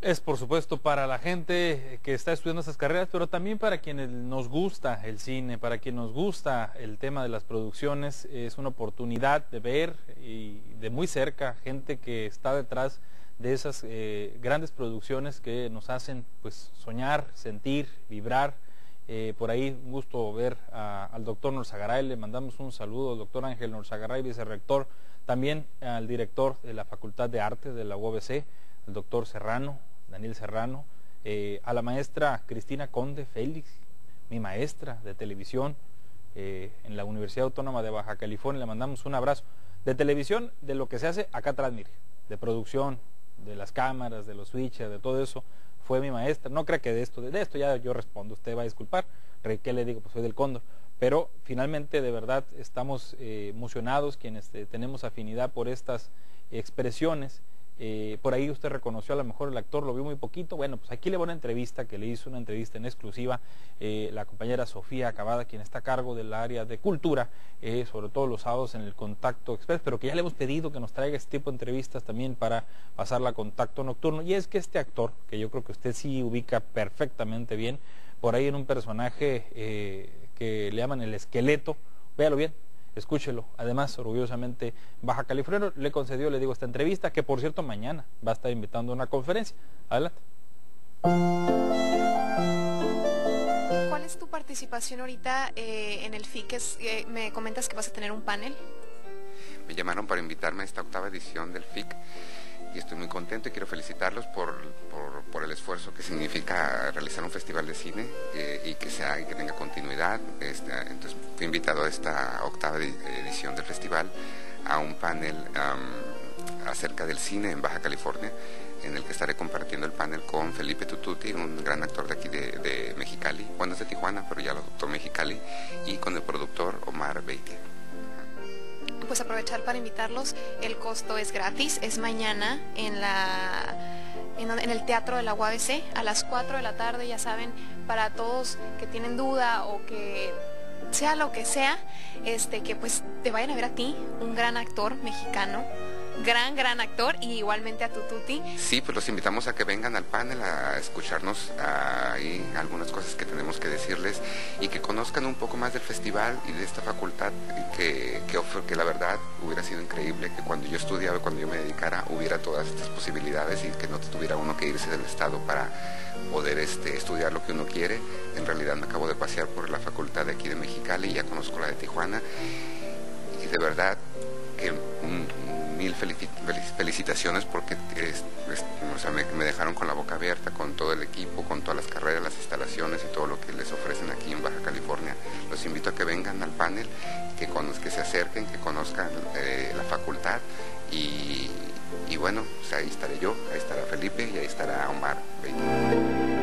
Es por supuesto para la gente que está estudiando esas carreras, pero también para quienes nos gusta el cine, para quienes nos gusta el tema de las producciones, es una oportunidad de ver y de muy cerca gente que está detrás de esas grandes producciones que nos hacen pues soñar, sentir, vibrar. Por ahí un gusto ver al doctor Norzagaray, le mandamos un saludo al doctor Ángel Norzagaray, vicerrector, también al director de la Facultad de Artes de la UABC, al doctor Serrano, Daniel Serrano, a la maestra Cristina Conde Félix, mi maestra de televisión en la Universidad Autónoma de Baja California, le mandamos un abrazo. De televisión, de lo que se hace acá atrás, mire, de producción, de las cámaras, de los switches, de todo eso, fue mi maestra. No crea que de esto ya yo respondo, usted va a disculpar, ¿qué le digo? Pues soy del Cóndor. Pero finalmente, de verdad, estamos emocionados quienes tenemos afinidad por estas expresiones. Por ahí usted reconoció a lo mejor el actor, lo vio muy poquito. Bueno, pues aquí le va una entrevista que le hizo, una entrevista en exclusiva la compañera Sofía Acabada, quien está a cargo del área de cultura, sobre todo los sábados en el Contacto Express, pero que ya le hemos pedido que nos traiga este tipo de entrevistas también para pasarla a Contacto Nocturno. Y es que este actor, que yo creo que usted sí ubica perfectamente bien, por ahí en un personaje que le llaman el esqueleto, véalo bien, escúchelo. Además, orgullosamente, Baja California le concedió, le digo, esta entrevista, que por cierto mañana va a estar invitando a una conferencia. Adelante. ¿Cuál es tu participación ahorita en el FIC? Me comentas que vas a tener un panel. Me llamaron para invitarme a esta 8ª edición del FIC y estoy muy contento y quiero felicitarlos por el esfuerzo que significa realizar un festival de cine y que tenga continuidad. Entonces fui invitado a esta 8ª edición del festival a un panel acerca del cine en Baja California, en el que estaré compartiendo el panel con Felipe Tututi, un gran actor de aquí de Mexicali, bueno, es de Tijuana, pero ya lo adoptó Mexicali, y con el productor Omar Beitia. Pues aprovechar para invitarlos, el costo es gratis, es mañana en el Teatro de la UABC a las 4 de la tarde, ya saben, para todos que tienen duda o que sea lo que sea, que pues te vayan a ver a ti, un gran actor mexicano, gran actor, y igualmente a Tututi. Sí, pues los invitamos a que vengan al panel a escucharnos ahí algunas cosas que tenemos que decirles y que conozcan un poco más del festival y de esta facultad que la verdad hubiera sido increíble que cuando yo estudiaba, cuando yo me dedicara, hubiera todas estas posibilidades y que no tuviera uno que irse del estado para poder estudiar lo que uno quiere. En realidad me acabo de pasear por la facultad de aquí de Mexicali y ya conozco la de Tijuana y de verdad que mil felicitaciones porque o sea, me dejaron con la boca abierta con todo el equipo, con todas las carreras, las instalaciones y todo lo que les ofrecen aquí en Baja California. Los invito a que vengan al panel, que se acerquen, que conozcan la facultad y bueno, pues ahí estaré yo, ahí estará Felipe y ahí estará Omar Beitia.